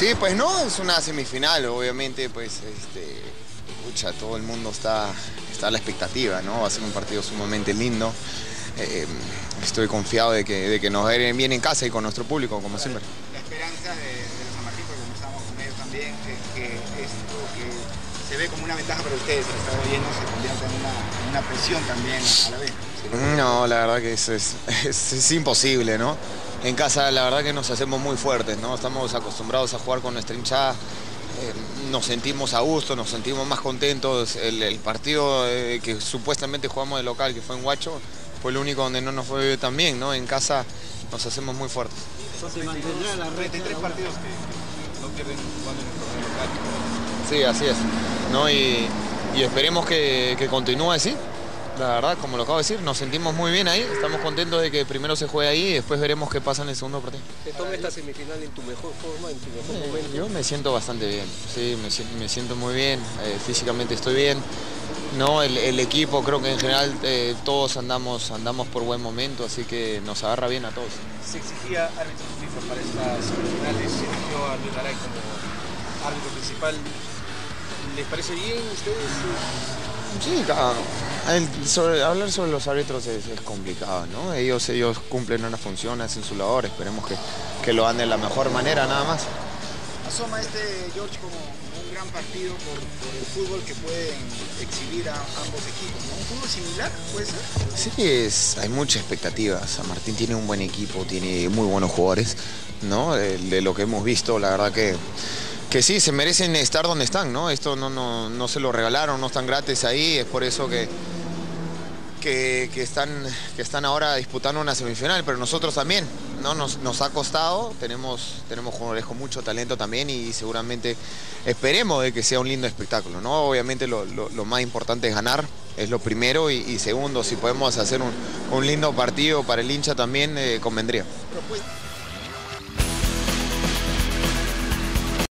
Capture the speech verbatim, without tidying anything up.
Sí, pues no, es una semifinal, obviamente, pues, este, pucha, todo el mundo está, está a la expectativa, ¿no? Va a ser un partido sumamente lindo. Eh, estoy confiado de que, de que nos va a ir bien en casa y con nuestro público, como siempre. La esperanza de, de los San Martín, porque conversamos con ellos también, que, que esto que se ve como una ventaja para ustedes, el estado lleno, se convierta en una, en una presión también a la vez. No, la verdad que eso es, es, es imposible, ¿no? En casa la verdad que nos hacemos muy fuertes, ¿no? Estamos acostumbrados a jugar con nuestra hinchada, eh, nos sentimos a gusto, nos sentimos más contentos. El, el partido eh, que supuestamente jugamos de local, que fue en Huacho, fue el único donde no nos fue tan bien, ¿no? En casa nos hacemos muy fuertes. Se mantendrá la treinta y tres partidos que, que no pierden jugando en el torneo local. Sí, así es, ¿no? Y, y esperemos que, que continúe así. La verdad, como lo acabo de decir, nos sentimos muy bien ahí, estamos contentos de que primero se juegue ahí y después veremos qué pasa en el segundo partido. ¿Te tomas esta semifinal en tu mejor forma, en tu mejor momento? Yo me siento bastante bien, sí, me, me siento muy bien, eh, físicamente estoy bien. No, el, el equipo, creo que en general eh, todos andamos, andamos por buen momento, así que nos agarra bien a todos. Se exigía árbitro FIFA para estas semifinales, se eligió a Luis Garay como árbitro principal. ¿Les parece bien a ustedes? Sí, claro. El, sobre, hablar sobre los árbitros es, es complicado, ¿no? Ellos, ellos cumplen una función, hacen su labor, esperemos que, que lo hagan de la mejor manera, nada más. Asoma este, George, como un gran partido por, por el fútbol que pueden exhibir a ambos equipos, ¿no? ¿Un fútbol similar puede ser? Sí, es, hay mucha expectativa. San Martín tiene un buen equipo, tiene muy buenos jugadores, ¿no? De, de lo que hemos visto, la verdad que... que sí, se merecen estar donde están, ¿no? Esto no, no, no se lo regalaron, no están gratis ahí, es por eso que, que, que, están, que están ahora disputando una semifinal, pero nosotros también, ¿no? Nos, nos ha costado, tenemos, tenemos jugadores con mucho talento también y seguramente esperemos de que sea un lindo espectáculo, ¿no? Obviamente lo, lo, lo más importante es ganar, es lo primero, y, y segundo, si podemos hacer un, un lindo partido para el hincha también, eh, convendría. Propuesta.